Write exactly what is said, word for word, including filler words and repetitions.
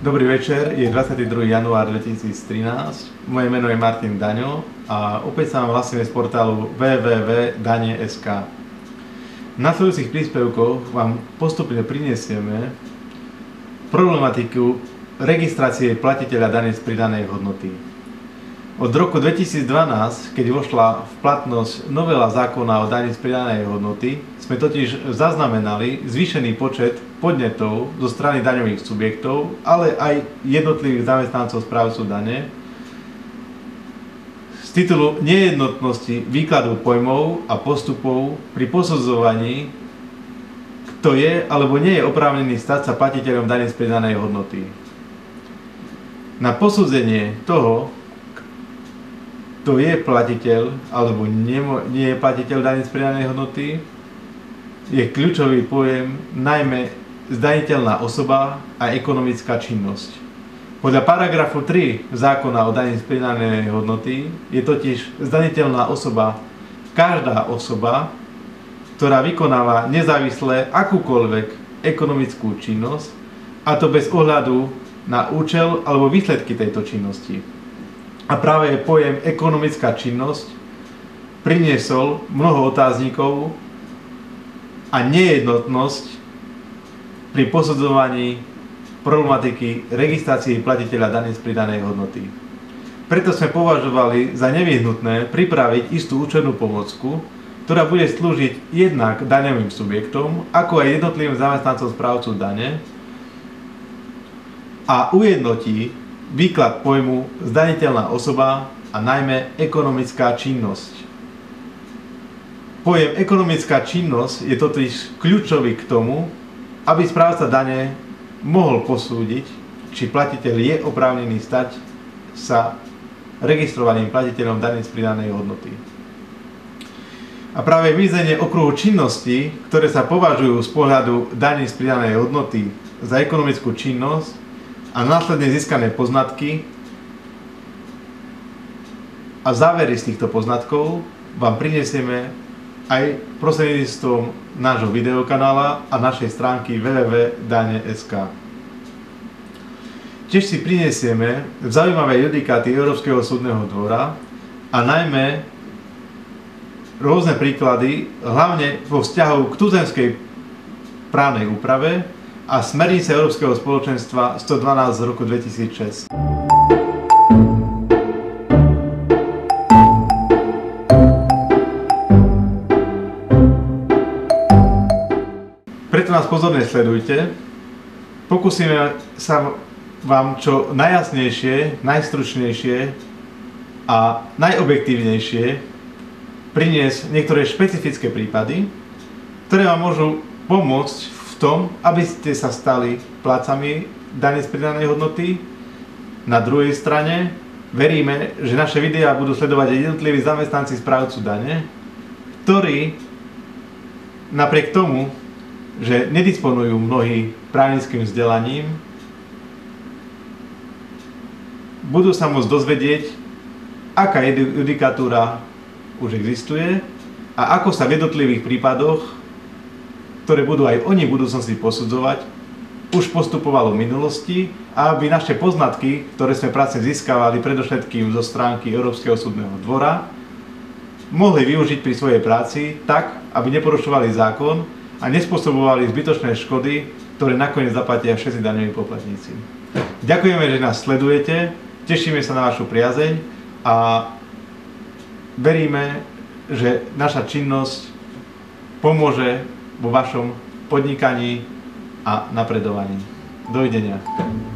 Dobrý večer, je dvadsiateho druhého januára dvetisíctrinásť. Moje meno je Martin Daňo a opäť sa vám hlasíme z portálu w w w bodka dane bodka es ka. V nasledujúcich príspevkoch vám postupne prinesieme problematiku registrácie platiteľa dane z pridanej hodnoty. Od roku dvetisícdvanásť, keď vošla v platnosť novela zákona o dani z pridanej hodnoty, sme totiž zaznamenali zvýšený počet podnetov zo strany daňových subjektov, ale aj jednotlivých zamestnancov správcu dane z titulu nejednotnosti výkladu pojmov a postupov pri posudzovaní, kto je alebo nie je oprávnený stať sa platiteľom dane z pridanej hodnoty. Na posúdenie toho, kto je platiteľ alebo nie, nie je platiteľ dane z pridanej hodnoty, je kľúčový pojem najmä zdaniteľná osoba a ekonomická činnosť. Podľa paragrafu tri zákona o dani z pridanej hodnoty je totiž zdaniteľná osoba každá osoba, ktorá vykonáva nezávisle akúkoľvek ekonomickú činnosť, a to bez ohľadu na účel alebo výsledky tejto činnosti. A práve pojem ekonomická činnosť priniesol mnoho otáznikov a nejednotnosť pri posudzovaní problematiky registrácie platiteľa dane z pridanej hodnoty. Preto sme považovali za nevyhnutné pripraviť istú účernú pomôcku, ktorá bude slúžiť jednak daňovým subjektom, ako aj jednotlivým zamestnancom správcu dane a ujednotí výklad pojmu zdaniteľná osoba a najmä ekonomická činnosť. Pojem ekonomická činnosť je totiž kľúčový k tomu, aby správca dane mohol posúdiť, či platiteľ je oprávnený stať sa registrovaným platiteľom dane z pridanej hodnoty. A práve vymedzenie okruhu činností, ktoré sa považujú z pohľadu dane z pridanej hodnoty za ekonomickú činnosť a následne získané poznatky a závery z týchto poznatkov vám prinesieme aj prostredníctvom nášho videokanála a našej stránky w w w bodka dane bodka es ka. Tiež si prinesieme zaujímavé judikáty Európskeho súdneho dvora a najmä rôzne príklady, hlavne vo vzťahu k tuzemskej právnej úprave a smernice Európskeho spoločenstva sto dvanásť z roku dvetisícšesť. Preto nás pozorne sledujte. Pokúsime sa vám čo najjasnejšie, najstručnejšie a najobjektívnejšie priniesť niektoré špecifické prípady, ktoré vám môžu pomôcť v tom, aby ste sa stali platcami dane z pridanej hodnoty. Na druhej strane veríme, že naše videá budú sledovať aj jednotliví zamestnanci správcu dane, ktorí napriek tomu, že nedisponujú mnohí právnickým vzdelaním, budú sa môcť dozvedieť, aká judikatúra už existuje a ako sa v jednotlivých prípadoch, ktoré budú aj oni v budúcnosti posudzovať, už postupovalo v minulosti, a aby naše poznatky, ktoré sme práve získavali predovšetkým zo stránky Európskeho súdneho dvora, mohli využiť pri svojej práci tak, aby neporušovali zákon a nespôsobovali zbytočné škody, ktoré nakoniec zaplatia všetci daňoví poplatníci. Ďakujeme, že nás sledujete, tešíme sa na vašu priazeň a veríme, že naša činnosť pomôže vo vašom podnikaní a napredovaní. Dovidenia.